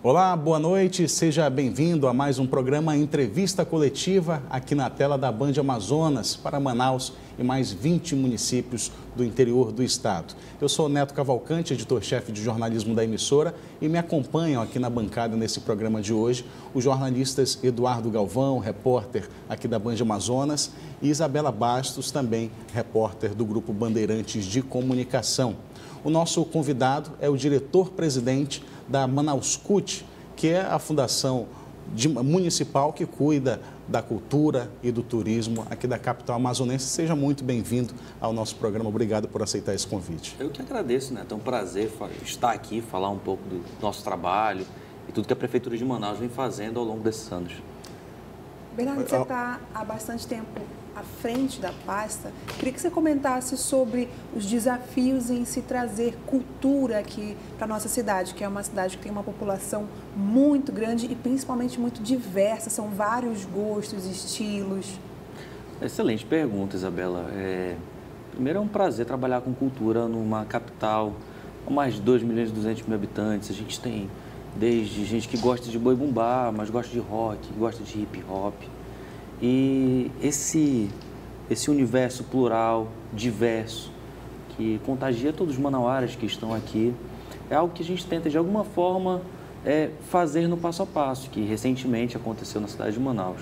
Olá, boa noite, seja bem-vindo a mais um programa Entrevista Coletiva aqui na tela da Band Amazonas para Manaus e mais 20 municípios do interior do estado. Eu sou Neto Cavalcante, editor-chefe de jornalismo da emissora, e me acompanham aqui na bancada nesse programa de hoje os jornalistas Eduardo Galvão, repórter aqui da Band Amazonas, e Isabela Bastos, também repórter do Grupo Bandeirantes de Comunicação. O nosso convidado é o diretor-presidente da Manauscut, que é a fundação municipal que cuida da cultura e do turismo aqui da capital amazonense. Seja muito bem-vindo ao nosso programa. Obrigado por aceitar esse convite. Eu que agradeço, né? É um prazer estar aqui, falar um pouco do nosso trabalho e tudo que a Prefeitura de Manaus vem fazendo ao longo desses anos. Bernardo, você está há bastante tempo à frente da pasta. Queria que você comentasse sobre os desafios em se trazer cultura aqui para a nossa cidade, que é uma cidade que tem uma população muito grande e principalmente muito diversa. São vários gostos, estilos. Excelente pergunta, Isabela. Primeiro, é um prazer trabalhar com cultura numa capital com mais de 2.200.000 habitantes. A gente tem desde gente que gosta de boi bumbá, mas gosta de rock, gosta de hip hop. E esse universo plural, diverso, que contagia todos os manauaras que estão aqui, é algo que a gente tenta, de alguma forma, fazer no passo a passo, que recentemente aconteceu na cidade de Manaus.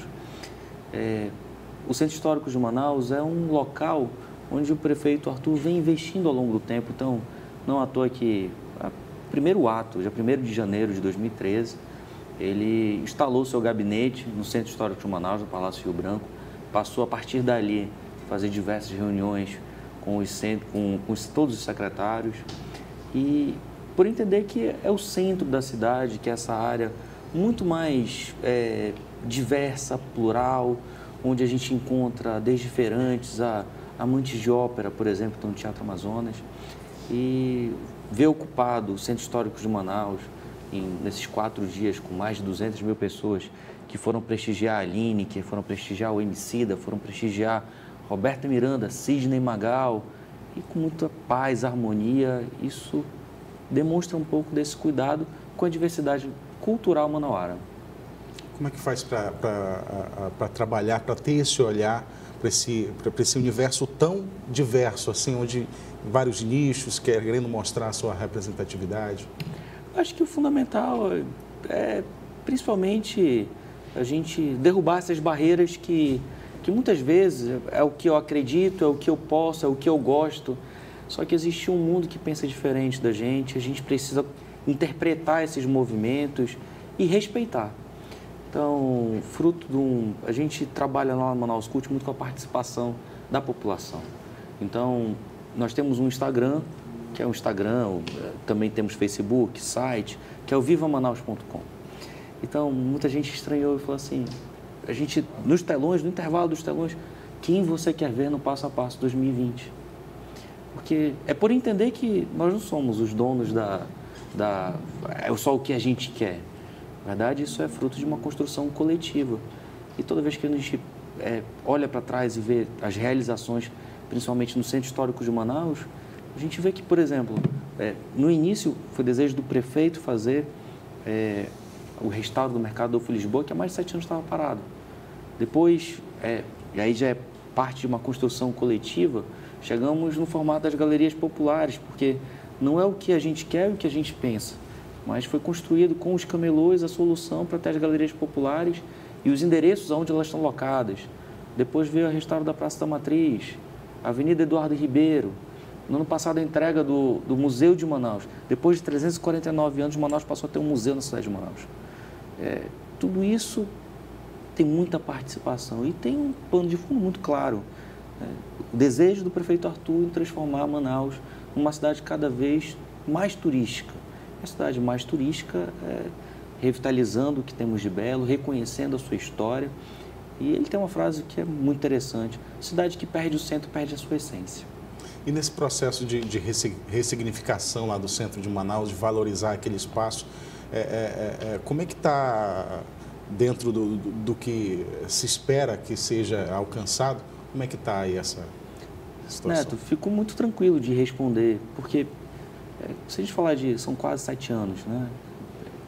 O Centro Histórico de Manaus é um local onde o prefeito Arthur vem investindo ao longo do tempo. Então, não à toa que, primeiro ato, já 1º de janeiro de 2013, ele instalou seu gabinete no Centro Histórico de Manaus, no Palácio Rio Branco, passou a partir dali a fazer diversas reuniões com todos os secretários e por entender que é o centro da cidade, que é essa área muito mais diversa, plural, onde a gente encontra desde feirantes a amantes de ópera, por exemplo, que estão no Teatro Amazonas, e ver ocupado o Centro Histórico de Manaus nesses 4 dias, com mais de 200.000 pessoas que foram prestigiar a Aline, que foram prestigiar o Emicida, foram prestigiar Roberta Miranda, Sidney Magal, e com muita paz, harmonia. Isso demonstra um pouco desse cuidado com a diversidade cultural manauara. Como é que faz para trabalhar, para ter esse olhar para esse universo tão diverso, assim, onde vários nichos, querendo mostrar a sua representatividade? Acho que o fundamental é, principalmente, a gente derrubar essas barreiras que muitas vezes é o que eu acredito, é o que eu posso, é o que eu gosto. Só que existe um mundo que pensa diferente da gente, a gente precisa interpretar esses movimentos e respeitar. Então, a gente trabalha lá no Manauscut muito com a participação da população. Então, nós temos um Instagram, que é um Instagram, também temos Facebook, site, que é o vivamanaus.com. Então, muita gente estranhou e falou assim, a gente, nos telões, no intervalo dos telões, quem você quer ver no Passo a Passo 2020? Porque é por entender que nós não somos os donos é só o que a gente quer. Na verdade, isso é fruto de uma construção coletiva. E toda vez que a gente olha para trás e vê as realizações, principalmente no Centro Histórico de Manaus, a gente vê que, por exemplo, no início foi desejo do prefeito fazer o restauro do Mercado Adolfo Lisboa, que há mais de 7 anos estava parado. Depois, e aí já é parte de uma construção coletiva, chegamos no formato das galerias populares, porque não é o que a gente quer e o que a gente pensa, mas foi construído com os camelôs a solução para ter as galerias populares e os endereços onde elas estão locadas. Depois veio o restauro da Praça da Matriz, Avenida Eduardo Ribeiro. No ano passado, a entrega do Museu de Manaus. Depois de 349 anos, Manaus passou a ter um museu na cidade de Manaus. Tudo isso tem muita participação e tem um plano de fundo muito claro. O desejo do prefeito Arthur em transformar Manaus numa cidade cada vez mais turística. A cidade mais turística, revitalizando o que temos de belo, reconhecendo a sua história. E ele tem uma frase que é muito interessante: cidade que perde o centro, perde a sua essência. E nesse processo de ressignificação lá do centro de Manaus, de valorizar aquele espaço, como é que está dentro do que se espera que seja alcançado? Como é que está aí essa situação? Neto, fico muito tranquilo de responder, porque se a gente falar são quase 7 anos, né?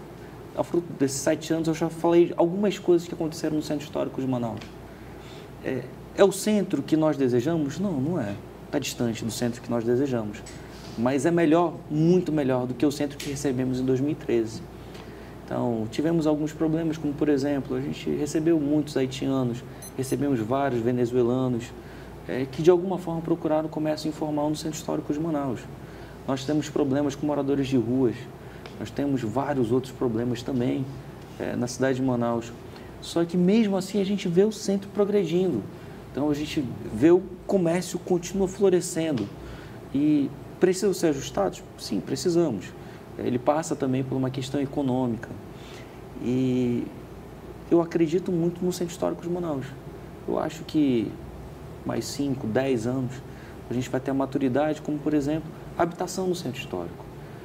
ao fruto desses 7 anos, eu já falei algumas coisas que aconteceram no Centro Histórico de Manaus. É o centro que nós desejamos? Não, não é. Está distante do centro que nós desejamos. Mas é melhor, muito melhor do que o centro que recebemos em 2013. Então, tivemos alguns problemas, como, por exemplo, a gente recebeu muitos haitianos, recebemos vários venezuelanos, que de alguma forma procuraram comércio informal no Centro Histórico de Manaus. Nós temos problemas com moradores de ruas, nós temos vários outros problemas também na cidade de Manaus. Só que mesmo assim a gente vê o centro progredindo. Então a gente vê o comércio continua florescendo. E precisam ser ajustados? Sim, precisamos. Ele passa também por uma questão econômica. E eu acredito muito no Centro Histórico de Manaus. Eu acho que mais 5, 10 anos a gente vai ter a maturidade, como por exemplo, a habitação no Centro Histórico.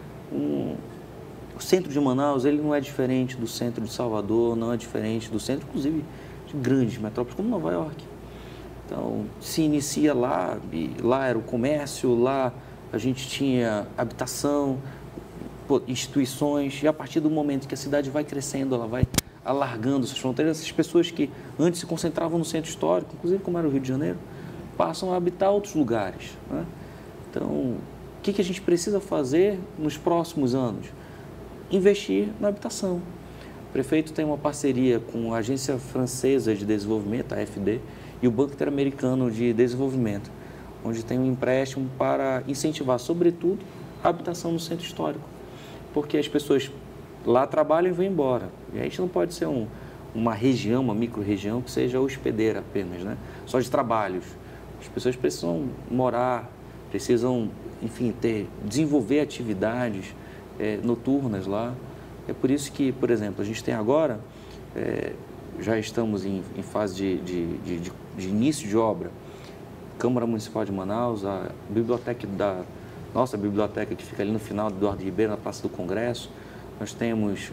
O centro de Manaus, ele não é diferente do centro de Salvador, não é diferente do centro, inclusive, de grandes metrópoles como Nova York. Então, se inicia lá, e lá era o comércio, lá a gente tinha habitação, instituições, e a partir do momento que a cidade vai crescendo, ela vai alargando suas fronteiras, essas pessoas que antes se concentravam no centro histórico, inclusive como era o Rio de Janeiro, passam a habitar outros lugares, né? Então, o que a gente precisa fazer nos próximos anos? Investir na habitação. O prefeito tem uma parceria com a Agência Francesa de Desenvolvimento, a AFD, e o Banco Interamericano de Desenvolvimento, onde tem um empréstimo para incentivar, sobretudo, a habitação no centro histórico. Porque as pessoas lá trabalham e vão embora. E a gente não pode ser uma região, uma micro-região que seja hospedeira apenas, né? Só de trabalhos. As pessoas precisam morar, precisam, enfim, desenvolver atividades noturnas lá. É por isso que, por exemplo, a gente tem agora, já estamos em fase de início de obra, Câmara Municipal de Manaus, a biblioteca nossa biblioteca que fica ali no final do Eduardo Ribeiro, na Praça do Congresso. Nós temos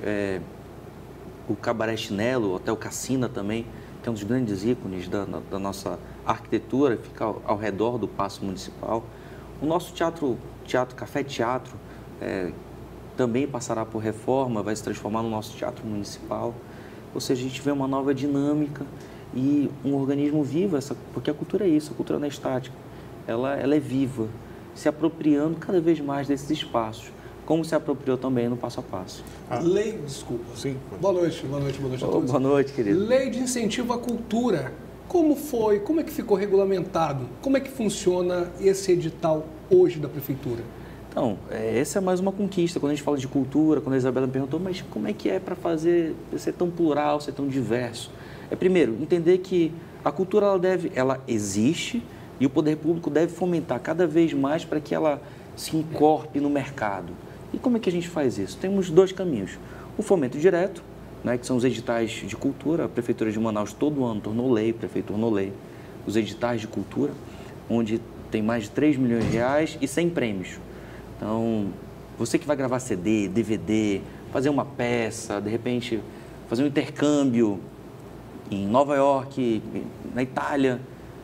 o Cabaré Chinelo, o Hotel Cassina também, que é um dos grandes ícones da nossa arquitetura, fica ao redor do Paço Municipal. O nosso teatro Café Teatro, também passará por reforma, vai se transformar no nosso teatro municipal. Ou seja, a gente vê uma nova dinâmica e um organismo vivo, porque a cultura é isso, a cultura não é estática, ela é viva, se apropriando cada vez mais desses espaços, como se apropriou também no Passo a Passo. Desculpa. Sim. Boa noite a todos. Boa noite, querido. Lei de incentivo à cultura. Como é que ficou regulamentado? Como é que funciona esse edital hoje da Prefeitura? Então, essa é mais uma conquista. Quando a gente fala de cultura, quando a Isabela me perguntou, mas como é que é para ser tão plural, ser tão diverso? Primeiro, entender que a cultura ela existe e o poder público deve fomentar cada vez mais para que ela se encorpe no mercado. E como é que a gente faz isso? Temos 2 caminhos. O fomento direto, né, que são os editais de cultura. A Prefeitura de Manaus todo ano tornou lei, o prefeito tornou lei, os editais de cultura, onde tem mais de 3 milhões de reais e 100 prêmios. Então, você que vai gravar CD, DVD, fazer uma peça, de repente fazer um intercâmbio em Nova York, na Itália,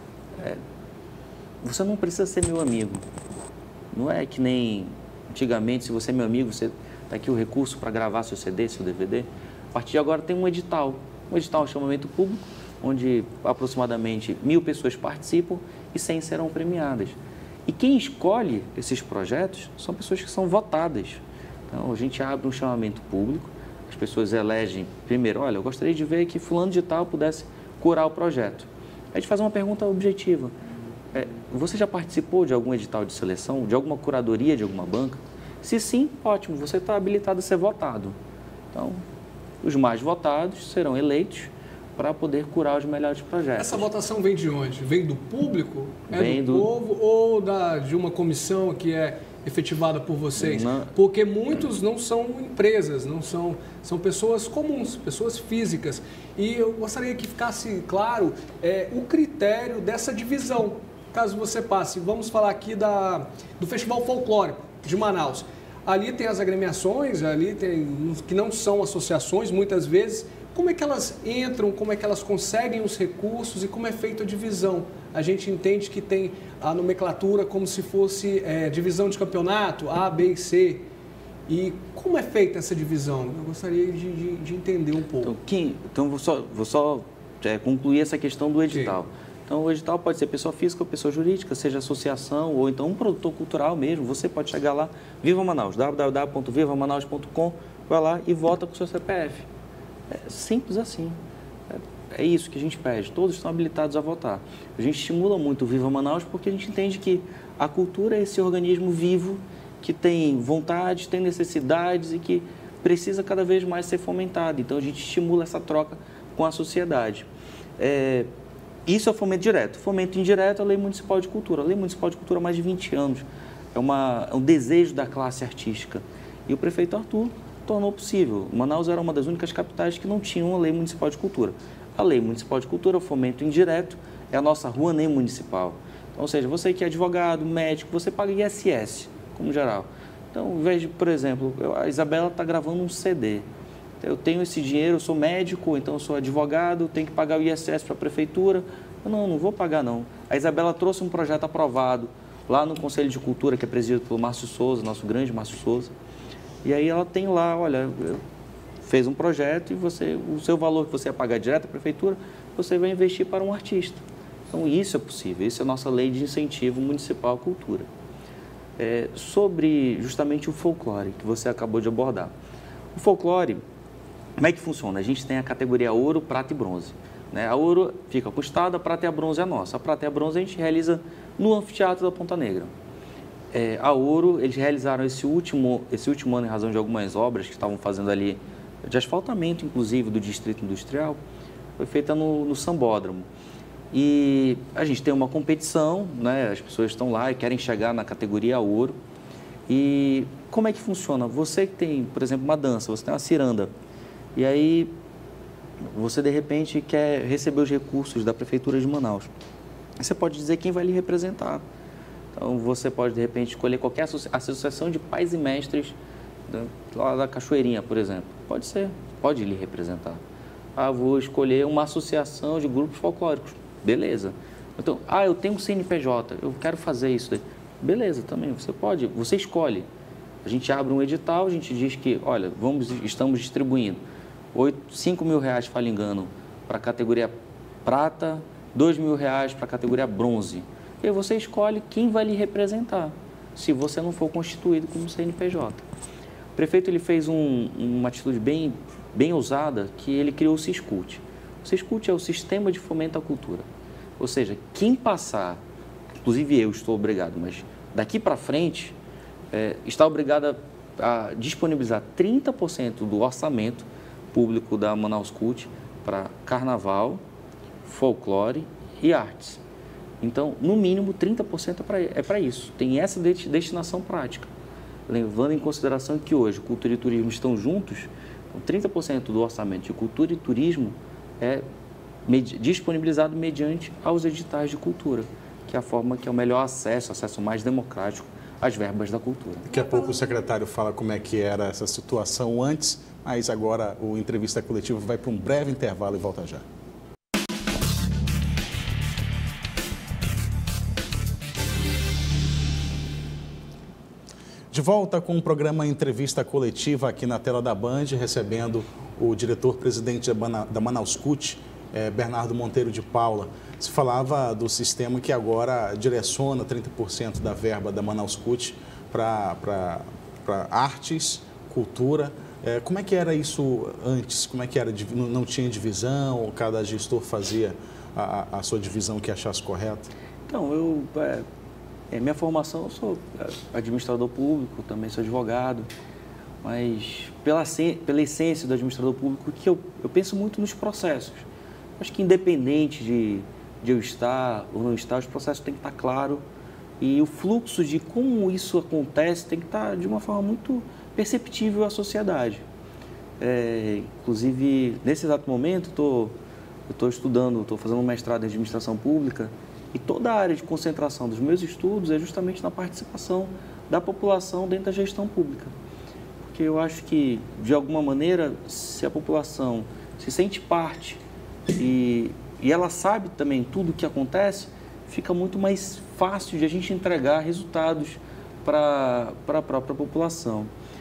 você não precisa ser meu amigo. Não é que nem antigamente, se você é meu amigo, você está aqui o recurso para gravar seu CD, seu DVD. A partir de agora tem um edital de chamamento público, onde aproximadamente 1.000 pessoas participam e 100 serão premiadas. E quem escolhe esses projetos são pessoas que são votadas. Então, a gente abre um chamamento público, as pessoas elegem, primeiro, olha, eu gostaria de ver que fulano de tal pudesse curar o projeto. A gente faz uma pergunta objetiva. Você já participou de algum edital de seleção, de alguma curadoria de alguma banca? Se sim, ótimo, você está habilitado a ser votado. Então, os mais votados serão eleitos para poder curar os melhores projetos. Essa votação vem de onde? Vem do público? Vem do povo ou de uma comissão que é efetivada por vocês? Porque muitos não são empresas, são pessoas comuns, pessoas físicas. E eu gostaria que ficasse claro o critério dessa divisão. Caso você passe, vamos falar aqui do Festival Folclórico de Manaus. Ali tem as agremiações, ali tem que não são associações, muitas vezes. Como é que elas entram, como é que elas conseguem os recursos e como é feita a divisão? A gente entende que tem a nomenclatura como se fosse divisão de campeonato, A, B e C. E como é feita essa divisão? Eu gostaria de entender um pouco. Então vou só concluir essa questão do edital. Sim. Então, o edital pode ser pessoa física ou pessoa jurídica, seja associação ou então um produtor cultural mesmo. Você pode chegar lá, Viva Manaus, www.vivamanaus.com, vai lá e vota com o seu CPF. É simples assim. É isso que a gente pede. Todos estão habilitados a votar. A gente estimula muito o Viva Manaus porque a gente entende que a cultura é esse organismo vivo que tem vontades, tem necessidades e que precisa cada vez mais ser fomentado. Então, a gente estimula essa troca com a sociedade. Isso é o fomento direto. Fomento indireto é a Lei Municipal de Cultura. A Lei Municipal de Cultura há mais de 20 anos. É um desejo da classe artística. E o prefeito Arthur tornou possível. Manaus era uma das únicas capitais que não tinha uma Lei Municipal de Cultura. A Lei Municipal de Cultura, o fomento indireto, é a nossa Rouanet Municipal. Então, ou seja, você que é advogado, médico, você paga ISS, como geral. Então, veja, por exemplo, a Isabela está gravando um CD. Eu tenho esse dinheiro, eu sou médico, então eu sou advogado, tenho que pagar o ISS para a prefeitura. Não vou pagar não. A Isabela trouxe um projeto aprovado lá no Conselho de Cultura, que é presidido pelo Márcio Souza, nosso grande Márcio Souza. E aí ela tem lá, olha, fez um projeto e o seu valor que você ia pagar direto à prefeitura, você vai investir para um artista. Então isso é possível, isso é a nossa lei de incentivo municipal à cultura. Sobre justamente o folclore que você acabou de abordar. O folclore, como é que funciona? A gente tem a categoria ouro, prata e bronze. Né? A ouro fica com o Estado, a prata e a bronze é nossa. A prata e a bronze a gente realiza no Anfiteatro da Ponta Negra. A ouro, eles realizaram esse último ano em razão de algumas obras que estavam fazendo ali, de asfaltamento, inclusive, do Distrito Industrial, foi feita no Sambódromo. E a gente tem uma competição, né? As pessoas estão lá e querem chegar na categoria ouro. E como é que funciona? Você que tem, por exemplo, uma dança, você tem uma ciranda, e aí você, de repente, quer receber os recursos da Prefeitura de Manaus. Você pode dizer quem vai lhe representar. Então, você pode, de repente, escolher qualquer associação de pais e mestres lá da Cachoeirinha, por exemplo. Pode ser, pode lhe representar. Vou escolher uma associação de grupos folclóricos. Beleza. Então, eu tenho um CNPJ, eu quero fazer isso daí. Beleza, também, você pode, você escolhe. A gente abre um edital, a gente diz que, olha, estamos distribuindo R$5.000, se falo engano, para a categoria prata, R$2.000 para a categoria bronze. E aí você escolhe quem vai lhe representar, se você não for constituído como CNPJ. O prefeito ele fez uma atitude bem ousada, que ele criou o Siscult. O Siscult é o Sistema de Fomento à Cultura. Ou seja, quem passar, inclusive eu estou obrigado, mas daqui para frente, está obrigado a disponibilizar 30% do orçamento público da Manaus Cult para carnaval, folclore e artes. Então, no mínimo, 30% é para isso. Tem essa destinação prática. Levando em consideração que hoje cultura e turismo estão juntos, então 30% do orçamento de cultura e turismo é disponibilizado mediante aos editais de cultura, que é a forma que é o melhor acesso mais democrático às verbas da cultura. Daqui a pouco o secretário fala como é que era essa situação antes, mas agora o Entrevista Coletiva vai para um breve intervalo e volta já. De volta com o programa Entrevista Coletiva aqui na tela da Band, recebendo o diretor-presidente da Manaus Cult, Bernardo Monteiro de Paula. Se falava do sistema que agora direciona 30% da verba da Manaus Cult para artes, cultura. Como é que era isso antes? Como é que era? Não tinha divisão? Cada gestor fazia a sua divisão que achasse correta? Então, minha formação, eu sou administrador público, também sou advogado, mas pela essência do administrador público, que eu penso muito nos processos. Acho que independente de eu estar ou não estar, os processos têm que estar claros e o fluxo de como isso acontece tem que estar de uma forma muito perceptível à sociedade. Inclusive, nesse exato momento, eu estou estudando, estou fazendo um mestrado em administração pública e toda a área de concentração dos meus estudos é justamente na participação da população dentro da gestão pública. Porque eu acho que, de alguma maneira, se a população se sente parte e ela sabe também tudo o que acontece, fica muito mais fácil de a gente entregar resultados para a própria população.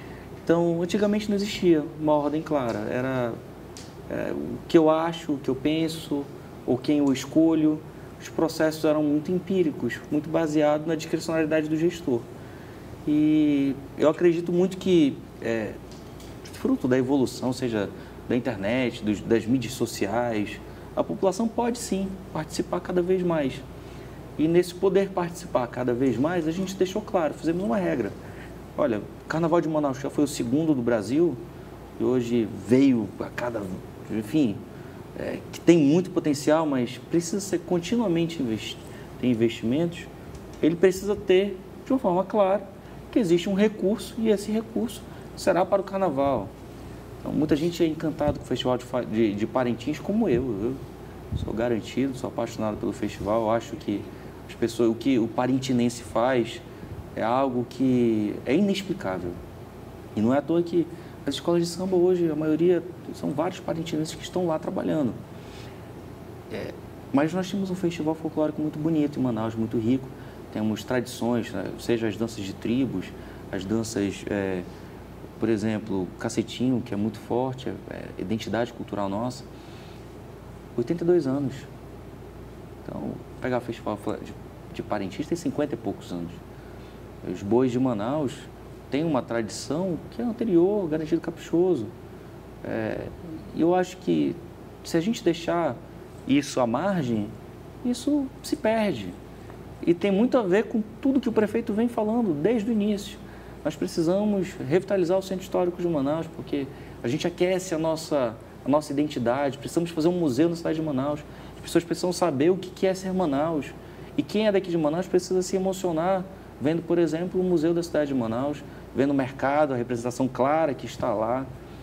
Então, antigamente não existia uma ordem clara. Era o que eu acho, o que eu penso, ou quem eu escolho. Os processos eram muito empíricos, muito baseados na discricionalidade do gestor. E eu acredito muito que, fruto da evolução, seja da internet, das mídias sociais, a população pode sim participar cada vez mais. E nesse poder participar cada vez mais, a gente deixou claro, fizemos uma regra. Olha, o Carnaval de Manaus já foi o segundo do Brasil, e hoje veio a cada... Enfim, que tem muito potencial, mas precisa ser continuamente tem investimentos. Ele precisa ter, de uma forma clara, que existe um recurso, e esse recurso será para o Carnaval. Então, muita gente é encantado com o Festival de Parintins, como eu. Eu sou garantido, sou apaixonado pelo festival. Eu acho que as pessoas, o que o parintinense faz é algo que é inexplicável. E não é à toa que as escolas de samba hoje, a maioria, são vários parintinenses que estão lá trabalhando. Mas nós temos um festival folclórico muito bonito em Manaus, muito rico. Temos tradições, né? Seja as danças de tribos, as danças... por exemplo, o cacetinho, que é muito forte, identidade cultural nossa, 82 anos. Então, pegar o Festival de Parintins tem 50 e poucos anos. Os bois de Manaus têm uma tradição que é anterior, Garantido Caprichoso. E eu acho que se a gente deixar isso à margem, isso se perde. E tem muito a ver com tudo que o prefeito vem falando desde o início. Nós precisamos revitalizar o Centro Histórico de Manaus, porque a gente aquece a nossa identidade, precisamos fazer um museu na cidade de Manaus, as pessoas precisam saber o que é ser Manaus. E quem é daqui de Manaus precisa se emocionar vendo, por exemplo, o Museu da Cidade de Manaus, vendo o mercado, a representação clara que está lá.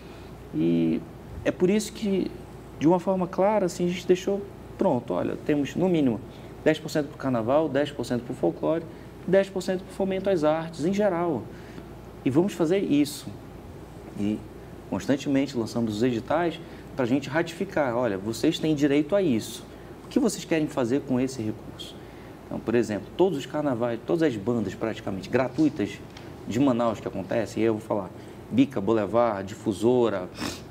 E é por isso que, de uma forma clara, assim, a gente deixou pronto, olha, temos no mínimo 10% para o carnaval, 10% para o folclore, 10% para o fomento às artes, em geral. E vamos fazer isso. E constantemente lançamos os editais para a gente ratificar. Olha, vocês têm direito a isso. O que vocês querem fazer com esse recurso? Então, por exemplo, todos os carnavais, todas as bandas praticamente gratuitas de Manaus que acontecem, e eu vou falar Bica, Boulevard, Difusora,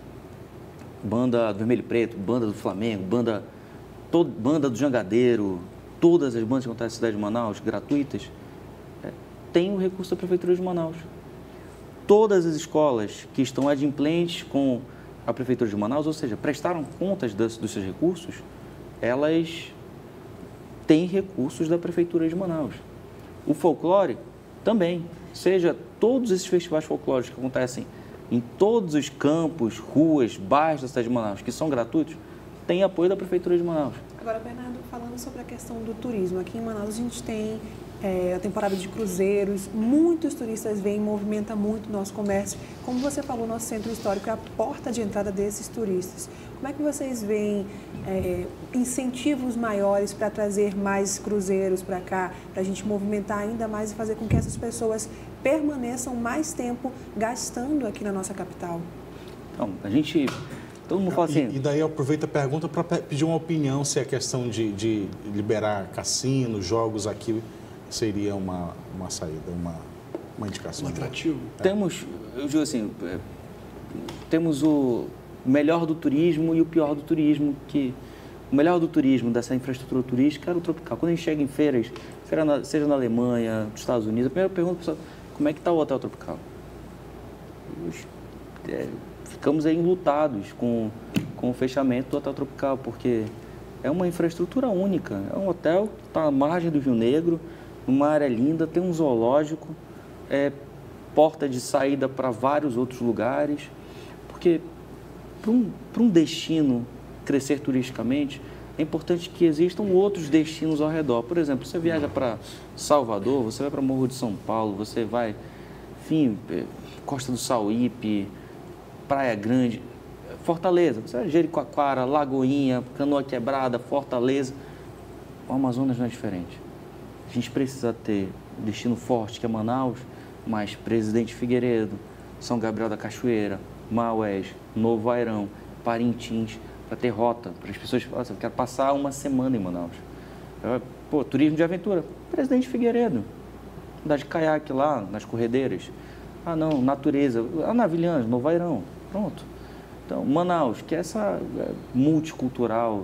Banda do Vermelho e Preto, Banda do Flamengo, Banda do Jangadeiro, todas as bandas que acontecem na cidade de Manaus, gratuitas, tem o recurso da Prefeitura de Manaus. Todas as escolas que estão adimplentes com a Prefeitura de Manaus, ou seja, prestaram contas dos seus recursos, elas têm recursos da Prefeitura de Manaus. O folclore também, seja todos esses festivais folclóricos que acontecem em todos os campos, ruas, bairros da cidade de Manaus, que são gratuitos, têm apoio da Prefeitura de Manaus. Agora, Bernardo, falando sobre a questão do turismo, aqui em Manaus a gente tem a temporada de cruzeiros, muitos turistas vêm, movimenta muito o nosso comércio. Como você falou, nosso centro histórico é a porta de entrada desses turistas. Como é que vocês veem incentivos maiores para trazer mais cruzeiros para cá, para a gente movimentar ainda mais e fazer com que essas pessoas permaneçam mais tempo gastando aqui na nossa capital? Então, todo mundo fala assim... E daí eu aproveito a pergunta para pedir uma opinião se a questão de liberar cassinos, jogos aqui seria uma saída, uma indicação. Um atrativo. Eu digo assim, temos o melhor do turismo e o pior do turismo, que o melhor do turismo, dessa infraestrutura turística, era o tropical. Quando a gente chega em feiras, seja na Alemanha, nos Estados Unidos, a primeira pergunta para o pessoal, como é que está o hotel tropical? Ficamos aí enlutados com o fechamento do hotel tropical, porque é uma infraestrutura única. É um hotel que está à margem do Rio Negro, numa área linda, tem um zoológico, porta de saída para vários outros lugares, porque para um destino crescer turisticamente, é importante que existam outros destinos ao redor. Por exemplo, você viaja para Salvador, você vai para Morro de São Paulo, você vai, enfim, Costa do Sauípe, Praia Grande, Fortaleza, você vai Jericoacoara, Lagoinha, Canoa Quebrada, Fortaleza. O Amazonas não é diferente. A gente precisa ter um destino forte, que é Manaus, mas Presidente Figueiredo, São Gabriel da Cachoeira, Maués, Novo Airão, Parintins, para ter rota, para as pessoas falarem, eu quero passar uma semana em Manaus. Turismo de aventura, Presidente Figueiredo, andar de caiaque lá, nas corredeiras. Ah, não, natureza. Navilhães, Novo Airão, pronto. Então, Manaus, que é essa multicultural,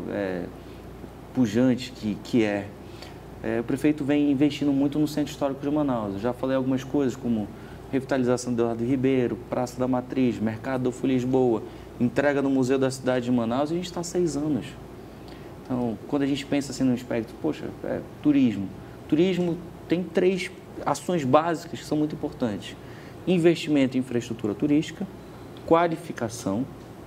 pujante que é. O prefeito vem investindo muito no Centro Histórico de Manaus. Eu já falei algumas coisas, como revitalização do Eduardo Ribeiro, Praça da Matriz, Mercado da Folha Lisboa, entrega no Museu da Cidade de Manaus, e a gente está há 6 anos. Então, quando a gente pensa assim no aspecto, poxa, turismo. Turismo tem 3 ações básicas que são muito importantes. Investimento em infraestrutura turística, qualificação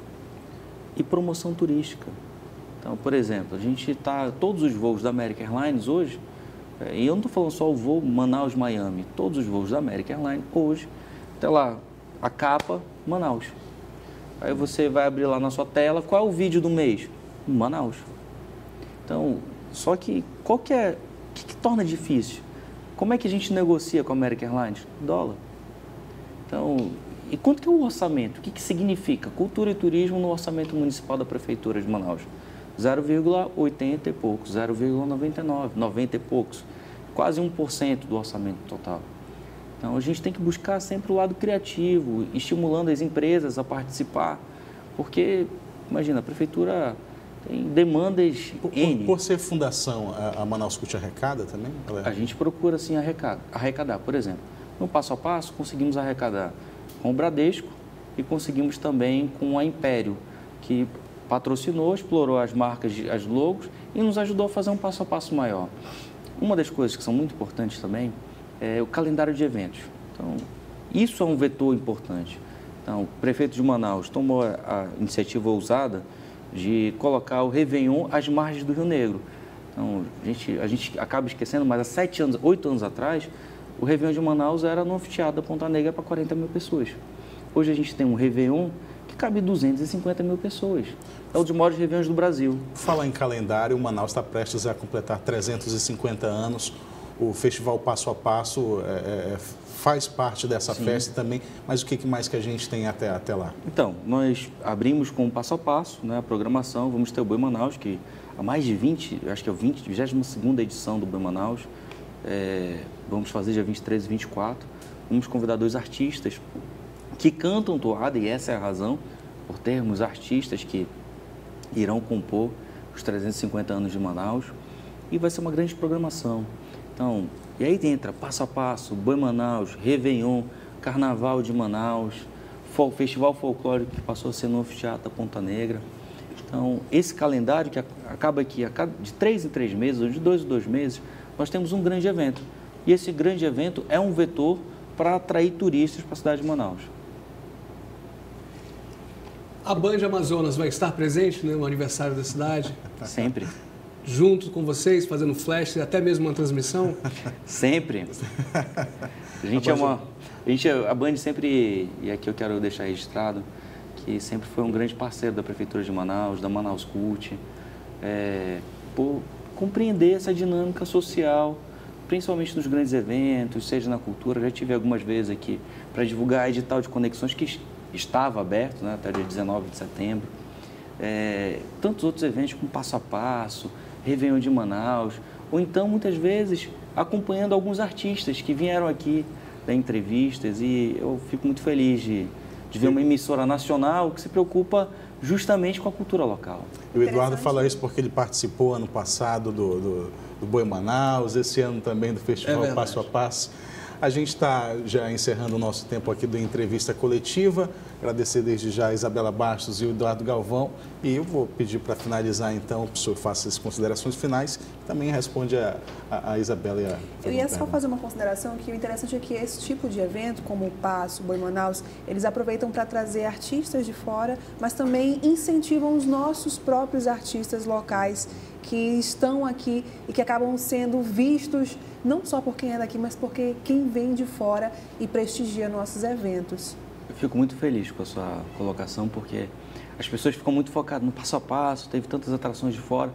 e promoção turística. Então, por exemplo, a gente está, todos os voos da American Airlines hoje, e eu não estou falando só o voo Manaus-Miami, todos os voos da American Airlines hoje, até lá, a capa, Manaus. Aí você vai abrir lá na sua tela, qual é o vídeo do mês? Manaus. Então, só que qual que é, o que torna difícil? Como é que a gente negocia com a American Airlines? Dólar. Então, e quanto que é o orçamento? O que significa cultura e turismo no orçamento municipal da Prefeitura de Manaus? 0,80 e poucos, 0,99, 90 e poucos, quase 1% do orçamento total. Então, a gente tem que buscar sempre o lado criativo, estimulando as empresas a participar, porque, imagina, a Prefeitura tem demandas N. Por ser fundação, a Manaus Cult arrecada também? A gente procura, sim, arrecadar. Por exemplo, no Passo a Passo, conseguimos arrecadar com o Bradesco e conseguimos também com a Império, que patrocinou, explorou as marcas, as logos e nos ajudou a fazer um passo a passo maior. Uma das coisas que são muito importantes também é o calendário de eventos. Então, isso é um vetor importante. Então, o prefeito de Manaus tomou a iniciativa ousada de colocar o Réveillon às margens do Rio Negro. Então, a gente acaba esquecendo, mas há 8 anos atrás, o Réveillon de Manaus era no anfiteatro da Ponta Negra para 40 mil pessoas. Hoje a gente tem um Réveillon que cabe 250 mil pessoas. É um dos maiores Réveillons do Brasil. Falar em calendário, o Manaus está prestes a completar 350 anos. O Festival Passo a Passo faz parte dessa festa também, mas o que mais que a gente tem até lá? Então, nós abrimos com o Passo a Passo, né, a programação, vamos ter o Boi Manaus, que há mais de 22ª edição do Boi Manaus, vamos fazer dia 23 e 24, vamos convidar 2 artistas que cantam toada, e essa é a razão, por termos artistas que irão compor os 350 anos de Manaus, e vai ser uma grande programação. Então, e aí entra Passo a Passo, Boi Manaus, Réveillon, Carnaval de Manaus, Festival Folclórico que passou a ser no Anfiteatro da Ponta Negra. Então, esse calendário que acaba aqui de 3 em 3 meses, ou de 2 em 2 meses, nós temos um grande evento. E esse grande evento é um vetor para atrair turistas para a cidade de Manaus. A Band Amazonas vai estar presente, né, no aniversário da cidade? Sempre. Junto com vocês, fazendo flash, até mesmo uma transmissão? Sempre. A Band sempre, e aqui eu quero deixar registrado, que sempre foi um grande parceiro da Prefeitura de Manaus, da Manaus Cult, por compreender essa dinâmica social, principalmente nos grandes eventos, seja na cultura. Já tive algumas vezes aqui para divulgar edital de conexões que estava aberto, né, até dia 19 de setembro. Tantos outros eventos como Passo a Passo, Réveillon de Manaus, ou então, muitas vezes, acompanhando alguns artistas que vieram aqui dar entrevistas, e eu fico muito feliz de ver uma emissora nacional que se preocupa justamente com a cultura local. O Eduardo fala isso porque ele participou ano passado do Boi Manaus, esse ano também do Festival Passo a Passo. A gente está já encerrando o nosso tempo aqui da entrevista coletiva. Agradecer desde já a Isabela Bastos e o Eduardo Galvão. E eu vou pedir para finalizar, então, que o senhor faça as considerações finais. Também responde a Isabela e a... Eu ia só fazer uma consideração que o interessante é que esse tipo de evento, como o Passo, o Boi Manaus, eles aproveitam para trazer artistas de fora, mas também incentivam os nossos próprios artistas locais que estão aqui e que acabam sendo vistos não só por quem é daqui, mas porque quem vem de fora e prestigia nossos eventos. Eu fico muito feliz com a sua colocação, porque as pessoas ficam muito focadas no Passo a Passo, teve tantas atrações de fora.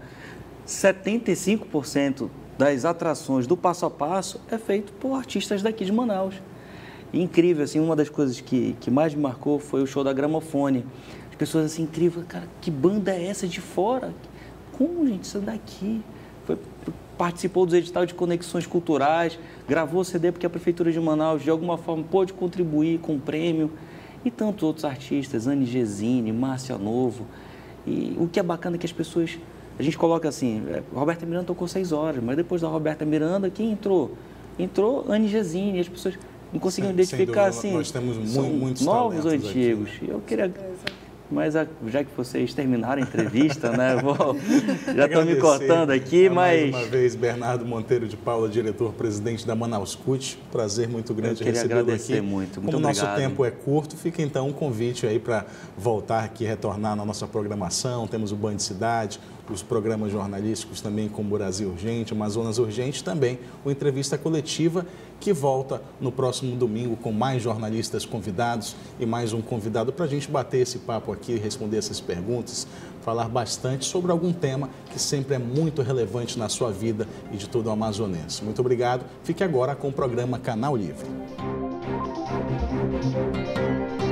75% das atrações do Passo a Passo é feito por artistas daqui de Manaus. E incrível, assim, uma das coisas que mais me marcou foi o show da Gramofone. As pessoas assim, incrível, cara, que banda é essa de fora? Como, gente, isso daqui? Foi participou dos editais de conexões culturais, gravou CD porque a Prefeitura de Manaus, de alguma forma, pôde contribuir com o prêmio. E tantos outros artistas, Anne Gesine, Márcia Novo. E o que é bacana é que as pessoas... A gente coloca assim, Roberta Miranda tocou 6 horas, mas depois da Roberta Miranda, quem entrou? Entrou Anne Gesine, e as pessoas não conseguiam identificar assim. Nós temos muitos novos ou antigos. Aqui, né? Eu queria... Mas já que vocês terminaram a entrevista, né? Já estou me cortando aqui, mas... Mais uma vez, Bernardo Monteiro de Paula, diretor-presidente da Manaus CUT. Prazer muito grande recebê-lo aqui. Muito Como o nosso tempo é curto, fica então um convite aí para voltar aqui, retornar na nossa programação. Temos o Band Cidade, os programas jornalísticos também, como Brasil Urgente, Amazonas Urgente, também o Entrevista Coletiva, que volta no próximo domingo com mais jornalistas convidados e mais um convidado para a gente bater esse papo aqui, responder essas perguntas, falar bastante sobre algum tema que sempre é muito relevante na sua vida e de todo o amazonense. Muito obrigado. Fique agora com o programa Canal Livre.